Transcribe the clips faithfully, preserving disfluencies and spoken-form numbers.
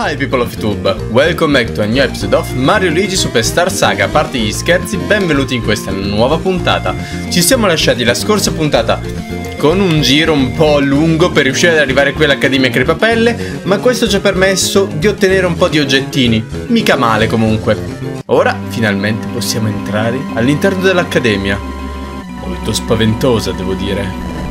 Hi people of YouTube, welcome back to a new episode of Mario Luigi Superstar Saga. A parte gli scherzi, benvenuti in questa nuova puntata. Ci siamo lasciati la scorsa puntata con un giro un po' lungo per riuscire ad arrivare qui all'Accademia Crepapelle, ma questo ci ha permesso di ottenere un po' di oggettini, mica male comunque. Ora finalmente possiamo entrare all'interno dell'Accademia. Molto spaventosa, devo dire.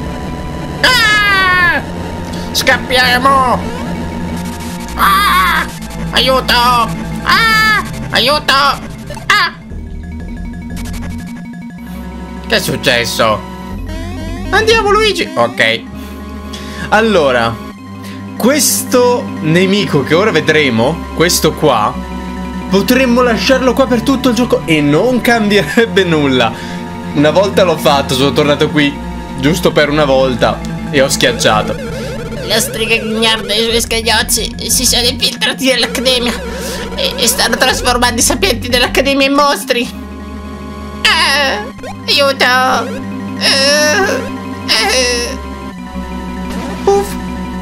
Ah! Scappiamo! Ah! Aiuto! Ah! Aiuto! Ah! Che è successo? Andiamo Luigi! Ok. Allora, questo nemico che ora vedremo, questo qua, potremmo lasciarlo qua per tutto il gioco e non cambierebbe nulla. Una volta l'ho fatto, sono tornato qui giusto per una volta e ho schiacciato. La strega ghignarda e i suoi scagliozzi si sono infiltrati nell'Accademia e, e stanno trasformando i sapienti dell'Accademia in mostri. Ah, aiuto! Ah, ah. Uff.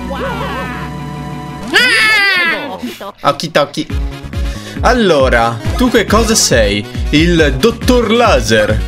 Ah. Occhi tocchi. Allora, tu che cosa sei? Il dottor Laser.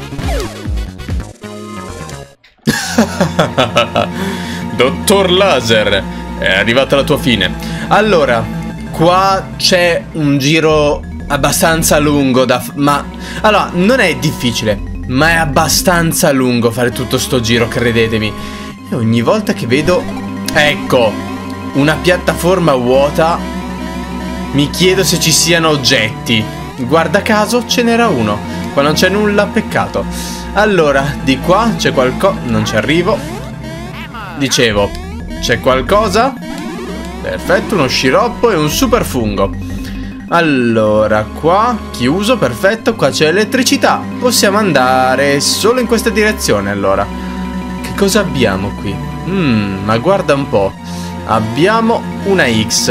Dottor Laser, è arrivata la tua fine. Allora, qua c'è un giro abbastanza lungo da f- ma allora, non è difficile, ma è abbastanza lungo fare tutto sto giro, credetemi. E ogni volta che vedo, ecco, una piattaforma vuota, mi chiedo se ci siano oggetti. Guarda caso ce n'era uno. Qua non c'è nulla, peccato. Allora, di qua c'è qualcosa. Non ci arrivo. Dicevo, c'è qualcosa? Perfetto, uno sciroppo e un super fungo. Allora, qua chiuso, perfetto. Qua c'è elettricità. Possiamo andare solo in questa direzione, allora. Che cosa abbiamo qui? Mmm, ma guarda un po'. Abbiamo una X.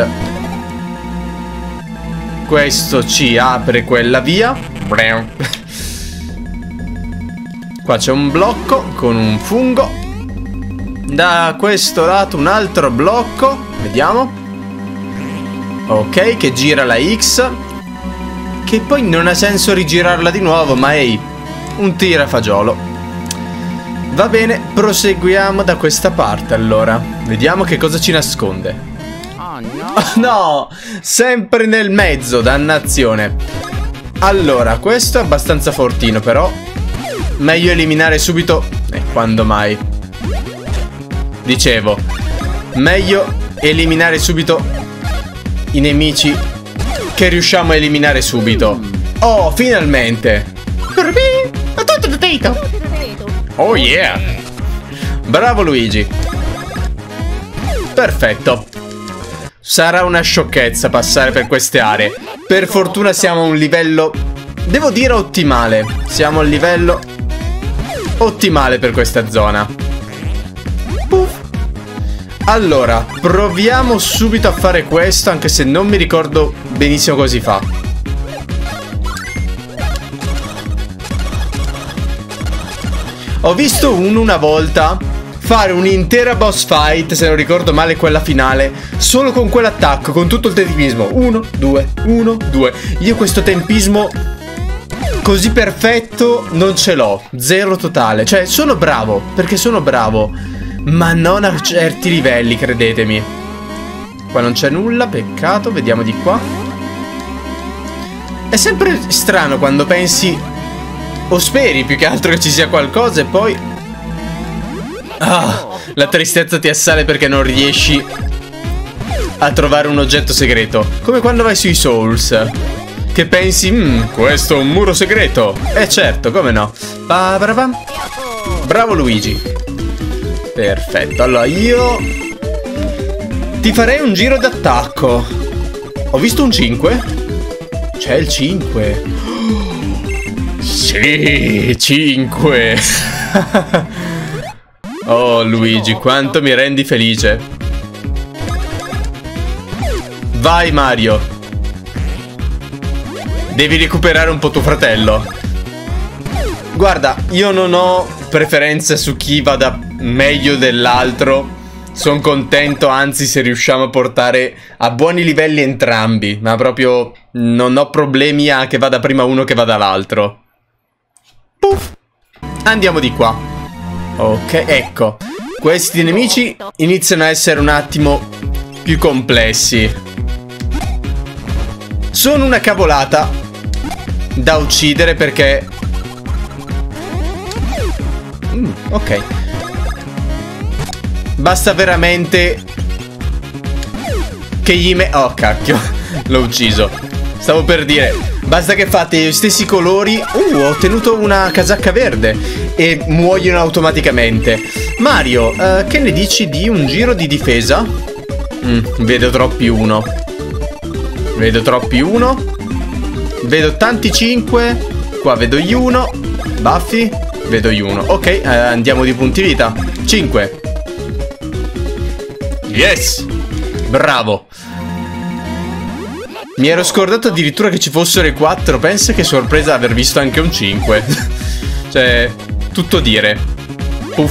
Questo ci apre quella via. Qua c'è un blocco con un fungo. Da questo lato un altro blocco. Vediamo. Ok, che gira la X. Che poi non ha senso rigirarla di nuovo, ma ehi, un tirafagiolo. Va bene, proseguiamo da questa parte allora. Vediamo che cosa ci nasconde. Oh no! Oh, no! Sempre nel mezzo, dannazione. Allora, questo è abbastanza fortino però. Meglio eliminare subito. E eh, quando mai? Dicevo, meglio eliminare subito i nemici che riusciamo a eliminare subito. Oh, finalmente! Oh yeah! Bravo Luigi! Perfetto. Sarà una sciocchezza passare per queste aree. Per fortuna siamo a un livello, devo dire, ottimale. Siamo a un livello ottimale per questa zona. Puff. Allora, proviamo subito a fare questo, anche se non mi ricordo benissimo cosa si fa. Ho visto uno una volta fare un'intera boss fight, se non ricordo male quella finale, solo con quell'attacco, con tutto il tempismo. Uno, due, uno, due. Io questo tempismo così perfetto non ce l'ho. Zero totale. Cioè, sono bravo, perché sono bravo, ma non a certi livelli, credetemi. Qua non c'è nulla, peccato. Vediamo di qua. È sempre strano quando pensi, o speri più che altro che ci sia qualcosa, e poi ah, la tristezza ti assale perché non riesci a trovare un oggetto segreto. Come quando vai sui Souls, che pensi, mmm, questo è un muro segreto. Eh certo, come no. Bravo Luigi. Perfetto, allora io ti farei un giro d'attacco. Ho visto un cinque. C'è il cinque. Sì, cinque. Oh Luigi, quanto mi rendi felice. Vai Mario. Devi recuperare un po' tuo fratello. Guarda, io non ho preferenze su chi vada meglio dell'altro. Sono contento, anzi, se riusciamo a portare a buoni livelli entrambi. Ma proprio non ho problemi a che vada prima uno che vada l'altro. Puff. Andiamo di qua. Ok, ecco. Questi nemici iniziano a essere un attimo più complessi. Sono una cavolata da uccidere perché... Mm, ok. Basta veramente che gli me... Oh, cacchio. L'ho ucciso. Stavo per dire, basta che fate gli stessi colori. Uh, ho ottenuto una casacca verde. E muoiono automaticamente. Mario, uh, che ne dici di un giro di difesa? Mm, vedo troppi uno. Vedo troppi uno. Vedo tanti cinque. Qua vedo gli uno. Baffi. Vedo gli uno. Ok, uh, andiamo di punti vita. cinque. Yes! Bravo! Mi ero scordato addirittura che ci fossero i quattro. Pensa che sorpresa aver visto anche un cinque. Cioè, tutto dire. Puff.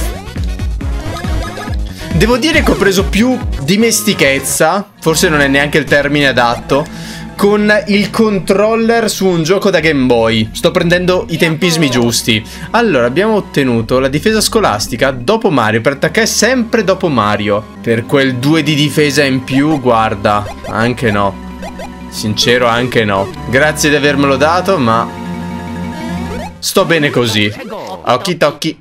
Devo dire che ho preso più dimestichezza, forse non è neanche il termine adatto, con il controller su un gioco da Game Boy. Sto prendendo i tempismi giusti. Allora, abbiamo ottenuto la difesa scolastica dopo Mario, per attaccare sempre dopo Mario. Per quel due di difesa in più, guarda, anche no. Sincero, anche no. Grazie di avermelo dato, ma sto bene così. Occhi tocchi.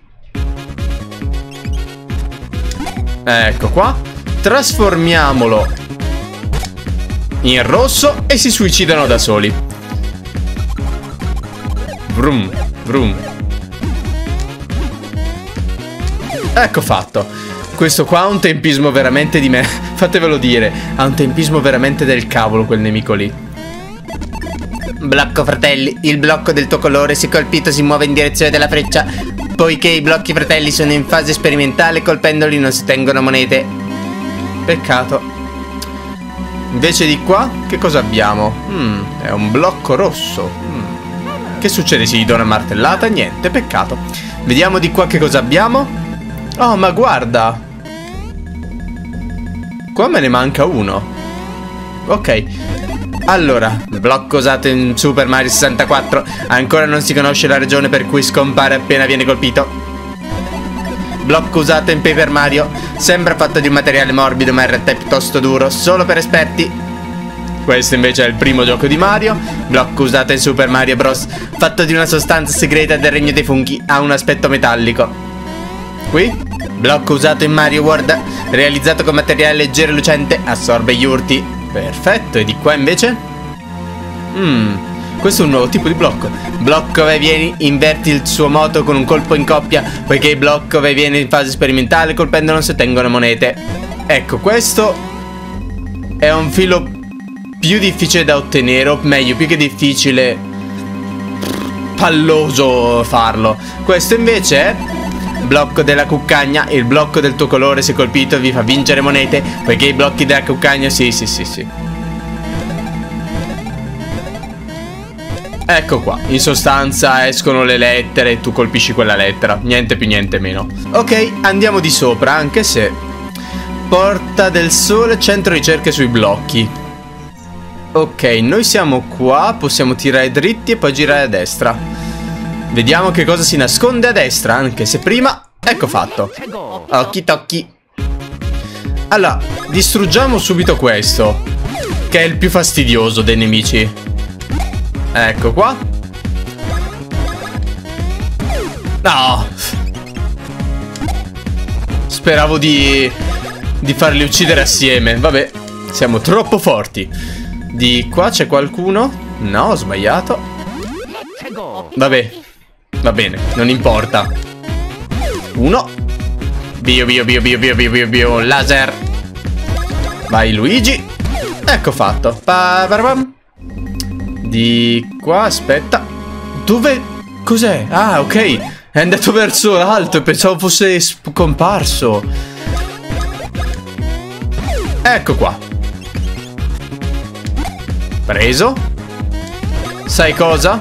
Ecco qua. Trasformiamolo in rosso e si suicidano da soli. Vroom, vroom. Ecco fatto. Questo qua ha un tempismo veramente di me. Fatevelo dire. Ha un tempismo veramente del cavolo quel nemico lì. Blocco fratelli. Il blocco del tuo colore, se colpito, si muove in direzione della freccia. Poiché i blocchi fratelli sono in fase sperimentale, colpendoli non si tengono monete. Peccato. Invece di qua, che cosa abbiamo? Hmm, è un blocco rosso. Hmm. Che succede? Si gli dà una martellata? Niente, peccato. Vediamo di qua che cosa abbiamo. Oh, ma guarda. Qua me ne manca uno. Ok. Allora, blocco usato in Super Mario sessantaquattro. Ancora non si conosce la ragione per cui scompare appena viene colpito. Blocco usato in Paper Mario. Sembra fatto di un materiale morbido, ma in realtà è piuttosto duro, solo per esperti. Questo invece è il primo gioco di Mario. Blocco usato in Super Mario Bros. Fatto di una sostanza segreta del regno dei funghi. Ha un aspetto metallico. Qui blocco usato in Mario World. Realizzato con materiale leggero e lucente. Assorbe gli urti. Perfetto. E di qua invece? Mmm, questo è un nuovo tipo di blocco. Blocco vai e vieni. Inverti il suo moto con un colpo in coppia. Poiché il blocco vai e vieni in fase sperimentale, colpendo non si ottengono monete. Ecco, questo è un filo più difficile da ottenere. O meglio, più che difficile, palloso farlo. Questo invece è blocco della cuccagna. Il blocco del tuo colore, se colpito, vi fa vincere monete. Poiché i blocchi della cuccagna... Sì, sì, sì, sì. Ecco qua. In sostanza escono le lettere e tu colpisci quella lettera. Niente più, niente meno. Ok, andiamo di sopra, anche se... Porta del Sole, centro ricerche sui blocchi. Ok, noi siamo qua. Possiamo tirare dritti e poi girare a destra. Vediamo che cosa si nasconde a destra. Anche se prima... Ecco fatto. Occhi tocchi. Allora, distruggiamo subito questo, che è il più fastidioso dei nemici. Ecco qua. No. Speravo di... di farli uccidere assieme. Vabbè, siamo troppo forti. Di qua c'è qualcuno? No, ho sbagliato. Vabbè, va bene, non importa. Uno. Bio, bio, bio, bio, bio, bio, bio, bio. Laser. Vai Luigi. Ecco fatto. Pa-pa-pam. Di qua, aspetta. Dove? Cos'è? Ah, ok. È andato verso l'alto e pensavo fosse scomparso. Ecco qua. Preso. Sai cosa?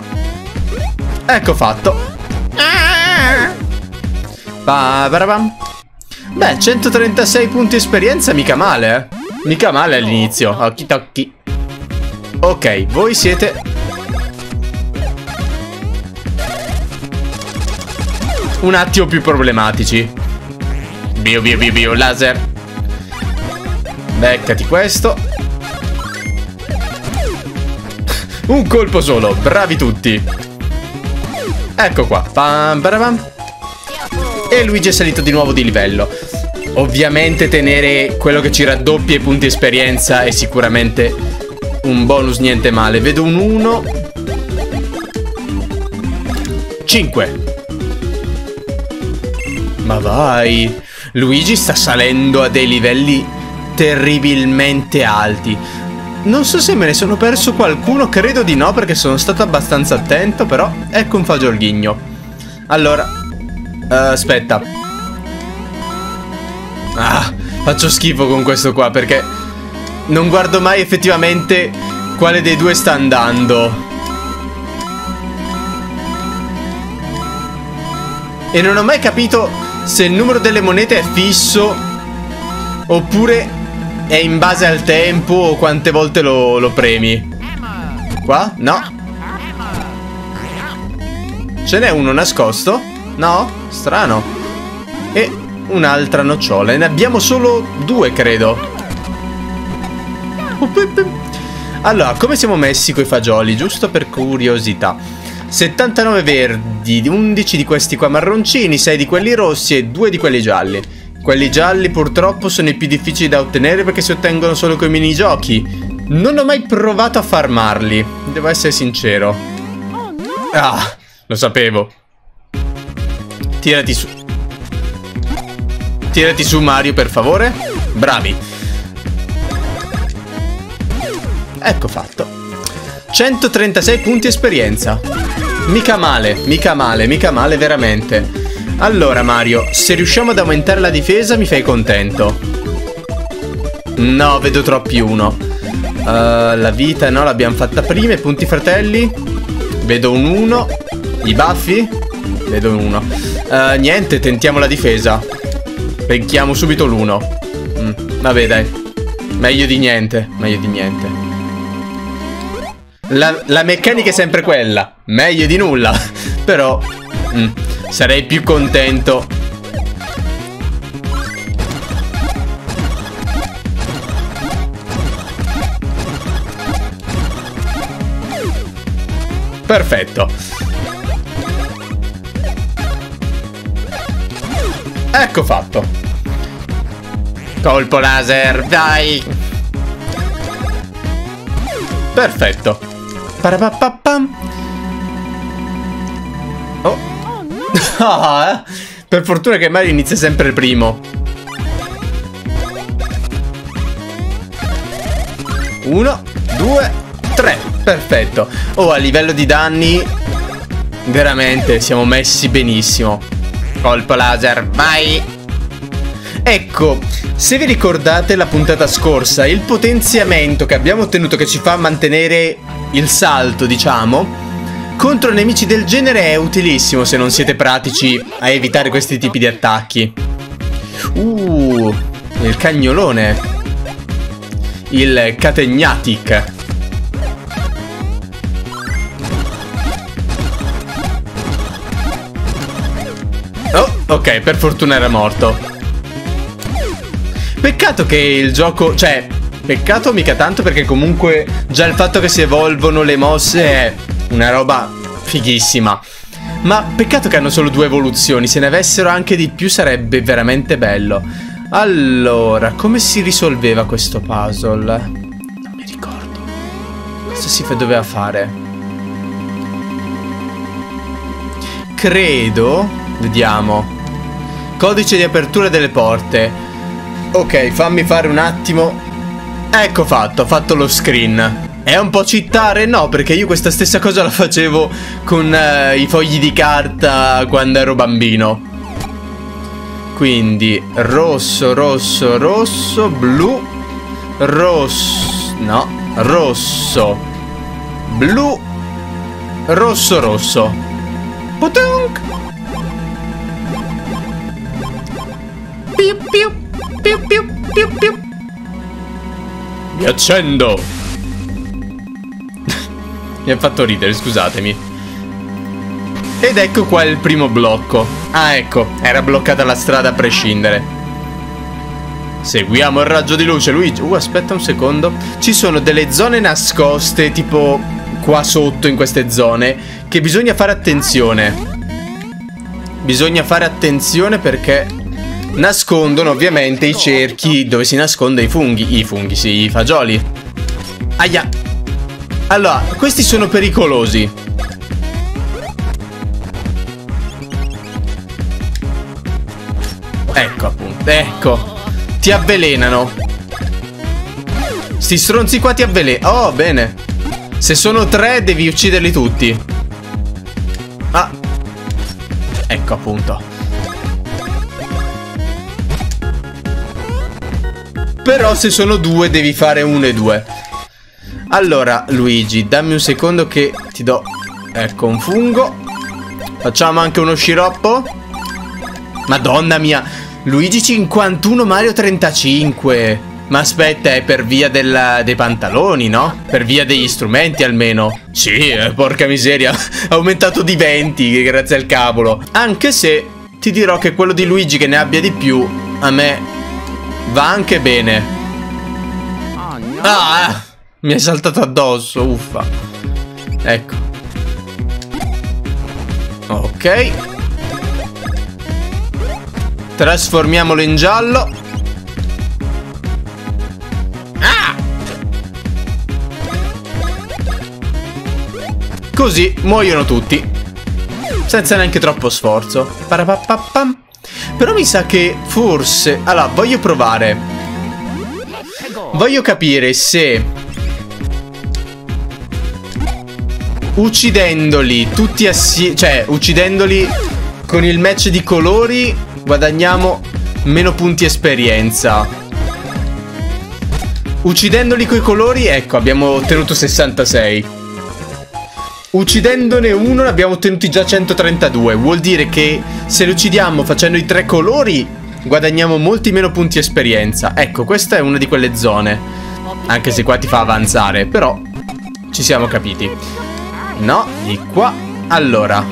Ecco fatto. Pa-pa-pam. Beh, centotrentasei punti esperienza, mica male, eh. Mica male all'inizio. Occhi tocchi. Ok, voi siete... un attimo più problematici. Bio, bio, bio, bio, laser. Beccati questo. Un colpo solo, bravi tutti. Ecco qua. Pam, parabam. E Luigi è salito di nuovo di livello. Ovviamente tenere quello che ci raddoppia i punti esperienza è sicuramente un bonus niente male. Vedo un uno. cinque. Ma vai. Luigi sta salendo a dei livelli terribilmente alti. Non so se me ne sono perso qualcuno, credo di no perché sono stato abbastanza attento, però ecco un fagiolghigno. Allora, uh, aspetta. Ah, faccio schifo con questo qua perché non guardo mai effettivamente quale dei due sta andando. E non ho mai capito se il numero delle monete è fisso oppure è in base al tempo o quante volte lo, lo premi. Qua? No. Ce n'è uno nascosto? No? Strano. E un'altra nocciola. E ne abbiamo solo due, credo. Allora, come siamo messi coi fagioli? Giusto per curiosità. settantanove verdi, undici di questi qua marroncini, sei di quelli rossi e due di quelli gialli. Quelli gialli purtroppo sono i più difficili da ottenere perché si ottengono solo con i minigiochi. Non ho mai provato a farmarli, devo essere sincero. Ah, lo sapevo. Tirati su. Tirati su, Mario, per favore. Bravi. Ecco fatto. centotrentasei punti esperienza. Mica male, mica male, mica male veramente. Allora Mario, se riusciamo ad aumentare la difesa mi fai contento. No, vedo troppi uno. uh, La vita no, l'abbiamo fatta prima. I punti fratelli. Vedo un uno. I baffi. Vedo un uno. uh, Niente, tentiamo la difesa. Becchiamo subito l'uno. mm, Vabbè dai. Meglio di niente. Meglio di niente. La, la meccanica è sempre quella. Meglio di nulla. Però mm, sarei più contento. Perfetto. Ecco fatto. Colpo laser, vai. Perfetto. Parapapapam. Oh. Ah, per fortuna che Mario inizia sempre il primo. Uno, due, tre. Perfetto. Oh, a livello di danni veramente siamo messi benissimo. Colpo laser, vai. Ecco, se vi ricordate la puntata scorsa, il potenziamento che abbiamo ottenuto che ci fa mantenere il salto, diciamo, contro nemici del genere è utilissimo se non siete pratici a evitare questi tipi di attacchi. Uh, il cagnolone. Il Categnatic. Oh, ok, per fortuna era morto. Peccato che il gioco, cioè, peccato mica tanto perché comunque già il fatto che si evolvono le mosse è una roba fighissima. Ma peccato che hanno solo due evoluzioni. Se ne avessero anche di più sarebbe veramente bello. Allora, come si risolveva questo puzzle? Non mi ricordo. Cosa si doveva fare? Credo. Vediamo. Codice di apertura delle porte. Ok, fammi fare un attimo. Ecco fatto, ho fatto lo screen. È un po' cittare? No, perché io questa stessa cosa la facevo con uh, i fogli di carta quando ero bambino. Quindi rosso, rosso, rosso, blu, rosso, no, rosso, blu, rosso, rosso. Putunk! Piu piu piu piu piu piu. Mi accendo. Mi ha fatto ridere, scusatemi. Ed ecco qua il primo blocco. Ah, ecco, era bloccata la strada a prescindere. Seguiamo il raggio di luce, Luigi. Uh, aspetta un secondo. Ci sono delle zone nascoste, tipo qua sotto in queste zone, che bisogna fare attenzione. Bisogna fare attenzione perché nascondono ovviamente i cerchi dove si nasconde i funghi. I funghi, sì, i fagioli. Aia. Allora, questi sono pericolosi. Ecco appunto, ecco. Ti avvelenano. Sti stronzi qua ti avvelenano. Oh, bene. Se sono tre devi ucciderli tutti. Ah. Ecco appunto. Però se sono due devi fare uno e due. Allora Luigi, dammi un secondo che ti do. Ecco un fungo. Facciamo anche uno sciroppo. Madonna mia. Luigi cinquantuno, Mario trentacinque. Ma aspetta, è per via del, dei pantaloni, no? Per via degli strumenti almeno. Sì, eh, porca miseria. Ha aumentato di venti grazie al cavolo. Anche se ti dirò che quello di Luigi che ne abbia di più a me va anche bene. Ah, mi è saltato addosso, uffa. Ecco. Ok. Trasformiamolo in giallo. Ah! Così muoiono tutti. Senza neanche troppo sforzo. Parapapapam. Però mi sa che forse... Allora, voglio provare. Voglio capire se... uccidendoli tutti assieme... Cioè, uccidendoli con il match di colori... guadagniamo meno punti esperienza. Uccidendoli coi colori, ecco, abbiamo ottenuto sessantasei. Uccidendone uno ne abbiamo ottenuti già centotrentadue. Vuol dire che se li uccidiamo facendo i tre colori guadagniamo molti meno punti esperienza. Ecco, questa è una di quelle zone. Anche se qua ti fa avanzare, però ci siamo capiti. No, di qua. Allora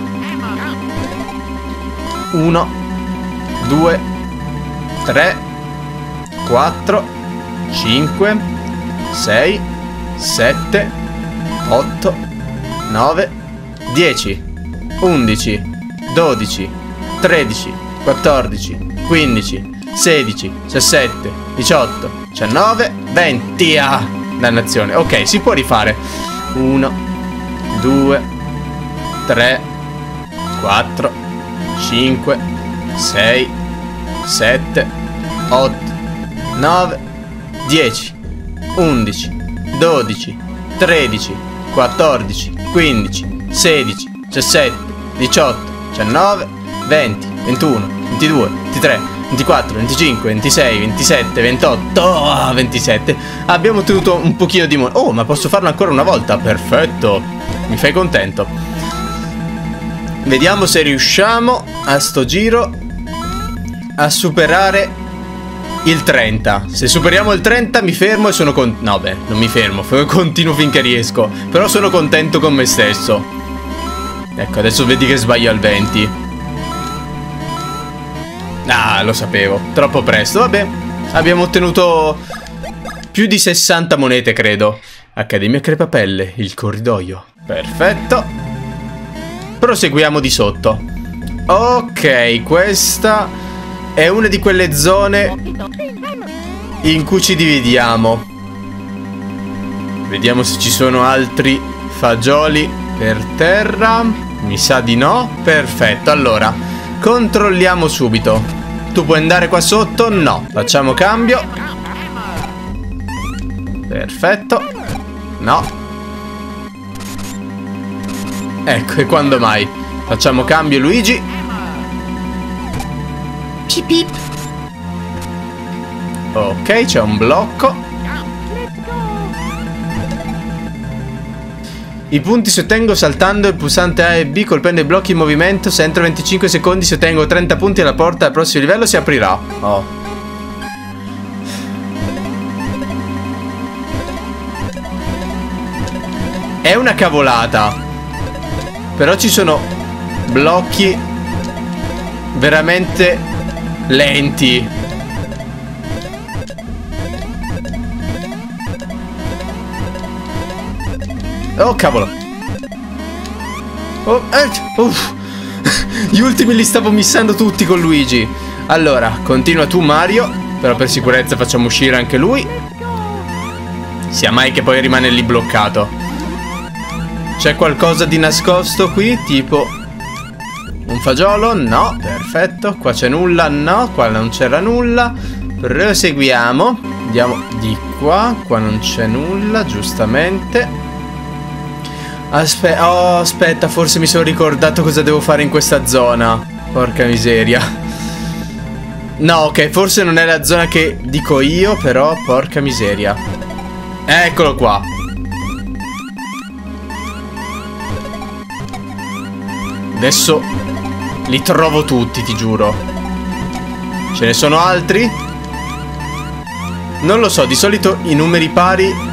uno due, tre, quattro, cinque, sei, sette, otto, nove, dieci, undici, dodici, tredici, quattordici, quindici, sedici, diciassette, diciotto, diciannove, venti. Ah, dannazione. Ok, si può rifare. uno, due, tre, quattro, cinque, sei, sette, otto, nove, dieci, undici, dodici, tredici, quattordici, quindici, sedici, diciassette, diciotto, diciannove, venti, ventuno, ventidue, ventitré, ventiquattro, venticinque, ventisei, ventisette, ventotto, oh, ventisette. Abbiamo ottenuto un pochino di moneta. Oh, ma posso farlo ancora una volta? Perfetto. Mi fai contento. Vediamo se riusciamo a sto giro a superare il trenta. Se superiamo il trenta mi fermo e sono con... No beh, non mi fermo, continuo finché riesco. Però sono contento con me stesso. Ecco, adesso vedi che sbaglio al venti. Ah, lo sapevo, troppo presto. Vabbè, abbiamo ottenuto più di sessanta monete, credo. Accademia Crepapelle, il corridoio. Perfetto. Proseguiamo di sotto. Ok, questa è una di quelle zone in cui ci dividiamo. Vediamo se ci sono altri fagioli per terra. Mi sa di no. Perfetto, allora controlliamo subito. Tu puoi andare qua sotto? No. Facciamo cambio. Perfetto. No. Ecco, e quando mai? Facciamo cambio, Luigi. Pip pip. Ok, c'è un blocco. I punti si ottengo saltando il pulsante A e B, colpendo i blocchi in movimento. Se entro venticinque secondi si ottengo trenta punti, alla porta al prossimo livello si aprirà. Oh. È una cavolata. Però ci sono blocchi veramente lenti. Oh cavolo. Oh, eh, uff. Gli ultimi li stavo missando tutti con Luigi. Allora, continua tu Mario. Però per sicurezza facciamo uscire anche lui. Sia mai che poi rimane lì bloccato. C'è qualcosa di nascosto qui? Tipo un fagiolo? No, perfetto. Qua c'è nulla? No, qua non c'era nulla. Proseguiamo. Andiamo di qua. Qua non c'è nulla, giustamente. Aspe oh, aspetta, forse mi sono ricordato cosa devo fare in questa zona. Porca miseria. No, ok, forse non è la zona che dico io, però porca miseria. Eccolo qua. Adesso li trovo tutti, ti giuro. Ce ne sono altri? Non lo so, di solito i numeri pari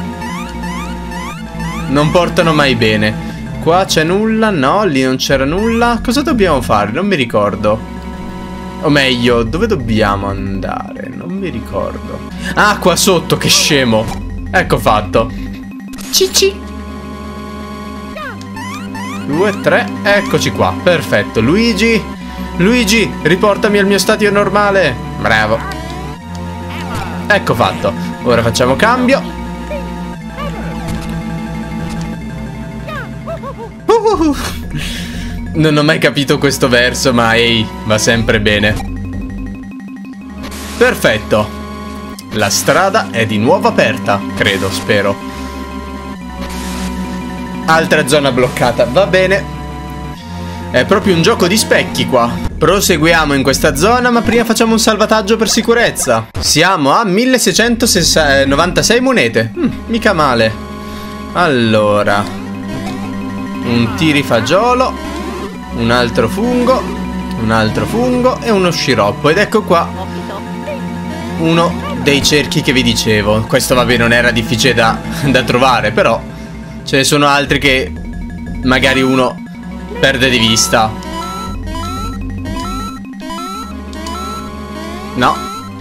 non portano mai bene. Qua c'è nulla? No, lì non c'era nulla. Cosa dobbiamo fare? Non mi ricordo. O meglio, dove dobbiamo andare? Non mi ricordo. Ah, qua sotto, che scemo. Ecco fatto. Cici. Due, tre, eccoci qua. Perfetto, Luigi. Luigi, riportami al mio stadio normale. Bravo. Ecco fatto. Ora facciamo cambio. Uh, non ho mai capito questo verso, ma ehi, va sempre bene. Perfetto. La strada è di nuovo aperta, credo, spero. Altra zona bloccata, va bene. È proprio un gioco di specchi qua. Proseguiamo in questa zona, ma prima facciamo un salvataggio per sicurezza. Siamo a milleseicentonovantasei monete. mm, Mica male. Allora, un tirifagiolo, un altro fungo, un altro fungo e uno sciroppo. Ed ecco qua uno dei cerchi che vi dicevo. Questo vabbè non era difficile da, da trovare, però ce ne sono altri che magari uno perde di vista. No.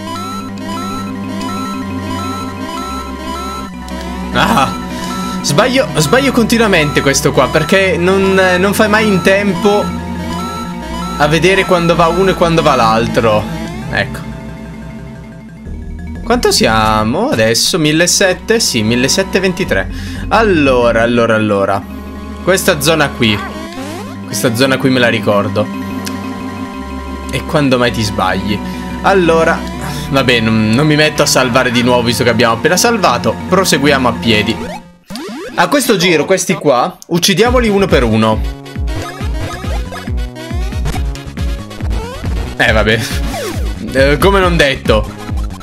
Ah, Sbaglio, sbaglio continuamente questo qua, perché non, non fai mai in tempo a vedere quando va uno e quando va l'altro. Ecco. Quanto siamo adesso? millesettecento? Sì, millesettecentoventitré. Allora, allora, allora. Questa zona qui. Questa zona qui me la ricordo. E quando mai ti sbagli? Allora, vabbè, non, non mi metto a salvare di nuovo visto che abbiamo appena salvato. Proseguiamo a piedi. A questo giro, questi qua, uccidiamoli uno per uno. Eh, vabbè. Eh, come non detto.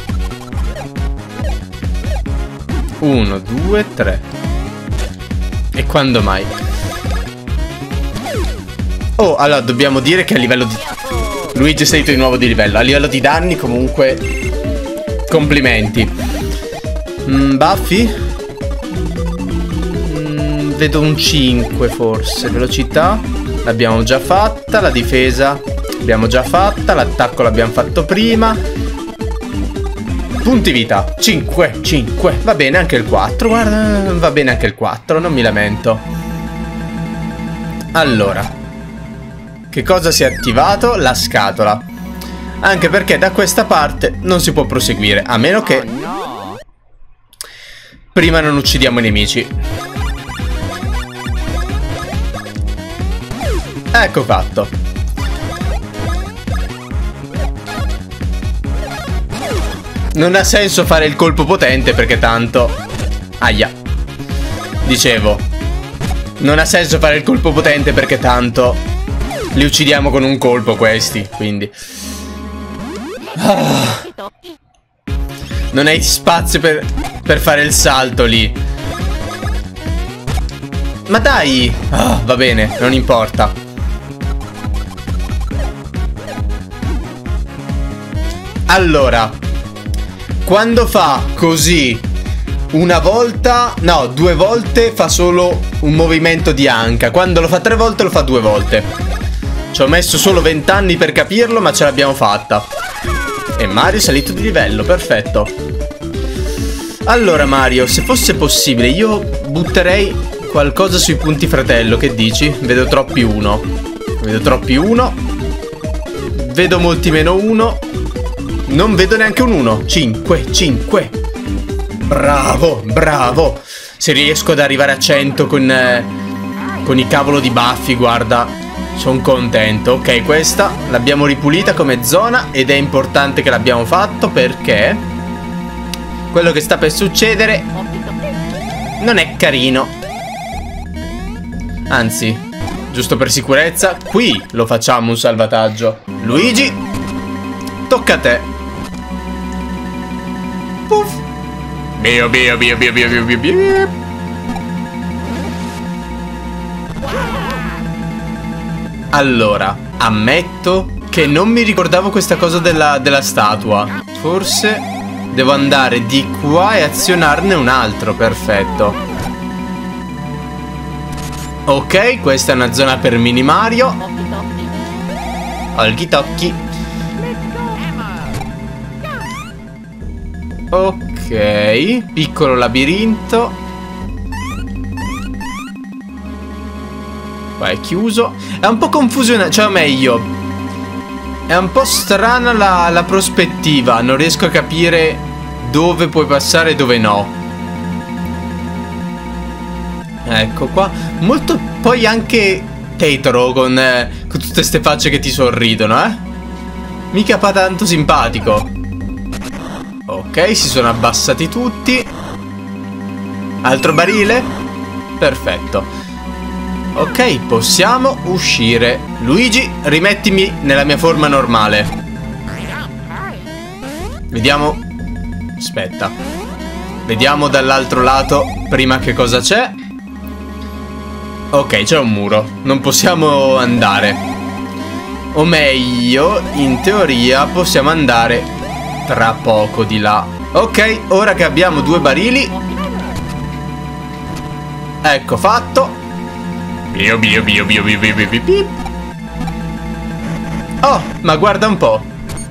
Uno, due, tre. E quando mai? Oh, allora, dobbiamo dire che a livello di... Luigi è salito di nuovo di livello. A livello di danni, comunque... Complimenti. mm, Buffy? Vedo un cinque forse. Velocità l'abbiamo già fatta. La difesa l'abbiamo già fatta. L'attacco l'abbiamo fatto prima. Punti vita cinque, cinque. Va bene anche il quattro. Guarda, va bene anche il quattro. Non mi lamento. Allora, che cosa si è attivato? La scatola. Anche perché da questa parte non si può proseguire, a meno che prima non uccidiamo i nemici. Ecco fatto. Non ha senso fare il colpo potente perché tanto... Aia. Dicevo, non ha senso fare il colpo potente perché tanto li uccidiamo con un colpo questi, quindi... Ah. Non hai spazio per, per fare il salto lì. Ma dai. Ah, va bene, non importa. Allora, quando fa così una volta, no, due volte fa solo un movimento di anca. Quando lo fa tre volte lo fa due volte. Ci ho messo solo venti anni per capirlo, ma ce l'abbiamo fatta. E Mario è salito di livello, perfetto. Allora Mario, se fosse possibile io butterei qualcosa sui punti fratello, che dici? Vedo troppi uno. Vedo troppi uno. Vedo molti meno uno. Non vedo neanche un uno. cinque, cinque. Bravo, bravo. Se riesco ad arrivare a cento con, eh, con i cavolo di baffi, guarda, sono contento. Ok, questa l'abbiamo ripulita come zona ed è importante che l'abbiamo fatto, perché quello che sta per succedere non è carino. Anzi, giusto per sicurezza, qui lo facciamo un salvataggio. Luigi, tocca a te. Puff. Bio, bio, bio, bio, bio, bio, bio. Allora, ammetto che non mi ricordavo questa cosa della, della statua. Forse devo andare di qua e azionarne un altro. Perfetto. Ok, questa è una zona per mini Mario. Olchi tocchi. Ok, piccolo labirinto. Qua è chiuso. È un po' confusione, cioè meglio, è un po' strana la, la prospettiva. Non riesco a capire dove puoi passare e dove no. Ecco qua. Molto poi anche tetro con, eh, con tutte ste facce che ti sorridono, eh. Mica pa tanto simpatico. Ok, si sono abbassati tutti. Altro barile? Perfetto. Ok, possiamo uscire. Luigi, rimettimi nella mia forma normale. Vediamo. Aspetta. Vediamo dall'altro lato prima che cosa c'è. Ok, c'è un muro. Non possiamo andare. O meglio, in teoria possiamo andare tra poco di là. Ok, ora che abbiamo due barili. Ecco fatto. Bio, bio, bio, bio, bio, bio, bio, bio. Oh, ma guarda un po'.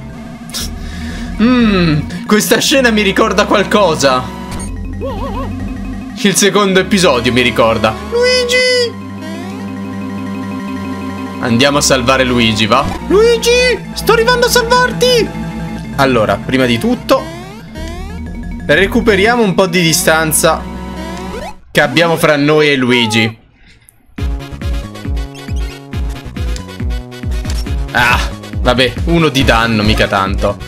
Mmm, questa scena mi ricorda qualcosa. Il secondo episodio mi ricorda. Luigi! Andiamo a salvare Luigi, va? Luigi! Sto arrivando a salvarti! Allora, prima di tutto recuperiamo un po' di distanza che abbiamo fra noi e Luigi. Ah, vabbè, uno di danno, mica tanto.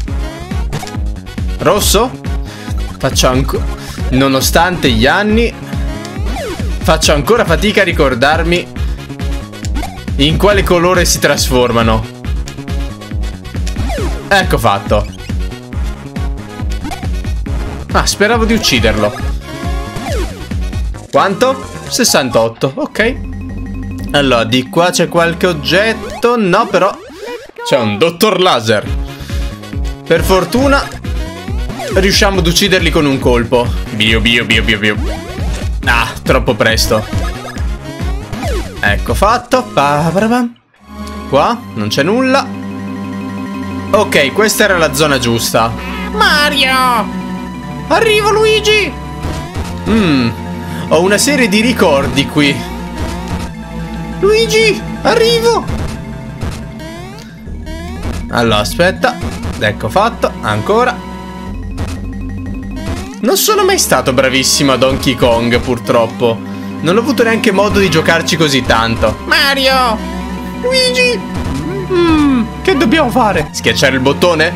Rosso? Faccio ancora... Nonostante gli anni, faccio ancora fatica a ricordarmi in quale colore si trasformano. Ecco fatto. Ah, speravo di ucciderlo. Quanto? sessantotto, ok. Allora, di qua c'è qualche oggetto. No, però c'è un dottor laser. Per fortuna riusciamo ad ucciderli con un colpo. Bio, bio, bio, bio, bio. Ah, troppo presto. Ecco fatto. Qua non c'è nulla. Ok, questa era la zona giusta. Mario! Arrivo, Luigi! Mmm, ho una serie di ricordi qui. Luigi, arrivo! Allora, aspetta. Ecco fatto, ancora. Non sono mai stato bravissimo a Donkey Kong, purtroppo. Non ho avuto neanche modo di giocarci così tanto. Mario! Luigi! Mm, che dobbiamo fare? Schiacciare il bottone?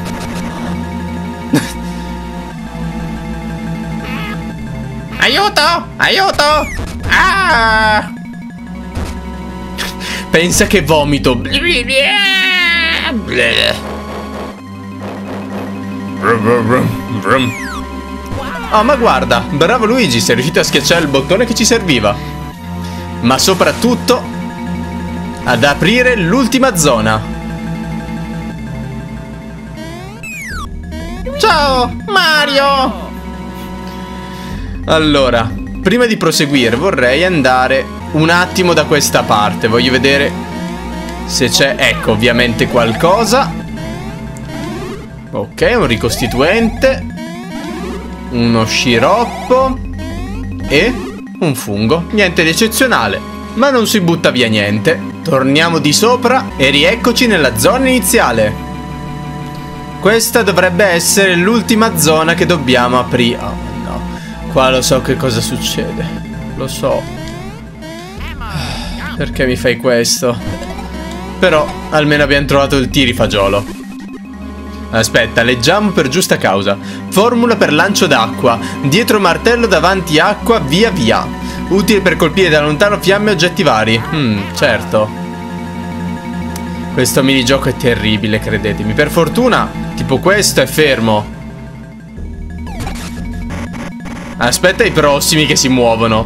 Aiuto! Aiuto! Ah! Pensa che vomito. Oh, ma guarda, bravo Luigi, sei riuscito a schiacciare il bottone che ci serviva. Ma soprattutto ad aprire l'ultima zona. Ciao, Mario! Allora, prima di proseguire vorrei andare un attimo da questa parte. Voglio vedere se c'è, ecco, ovviamente qualcosa. Ok, un ricostituente, uno sciroppo e un fungo. Niente di eccezionale, ma non si butta via niente. Torniamo di sopra e rieccoci nella zona iniziale. Questa dovrebbe essere l'ultima zona che dobbiamo aprire. Oh no, qua lo so che cosa succede. Lo so. Perché mi fai questo? Però almeno abbiamo trovato il tirifagiolo. Aspetta, leggiamo per giusta causa. Formula per lancio d'acqua. Dietro martello, davanti acqua, via via. Utile per colpire da lontano fiamme e oggetti vari. Hmm, certo. Questo minigioco è terribile, credetemi. Per fortuna, tipo questo è fermo. Aspetta i prossimi che si muovono.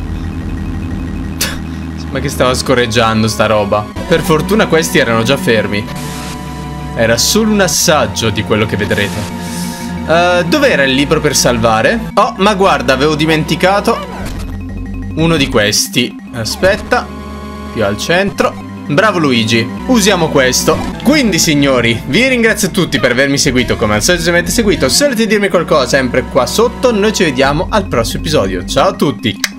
Ma che stava scorreggiando sta roba. Per fortuna questi erano già fermi. Era solo un assaggio di quello che vedrete. uh, Dov'era il libro per salvare? Oh, ma guarda, avevo dimenticato uno di questi. Aspetta, più al centro. Bravo Luigi, usiamo questo. Quindi signori, vi ringrazio tutti per avermi seguito. Come al solito, se mi avete seguito, se volete dirmi qualcosa sempre qua sotto. Noi ci vediamo al prossimo episodio. Ciao a tutti.